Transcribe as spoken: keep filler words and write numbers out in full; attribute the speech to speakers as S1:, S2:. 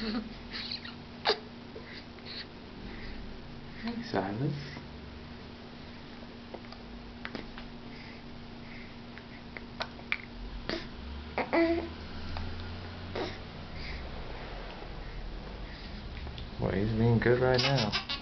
S1: Hey, Silas. Well, he's being good right now.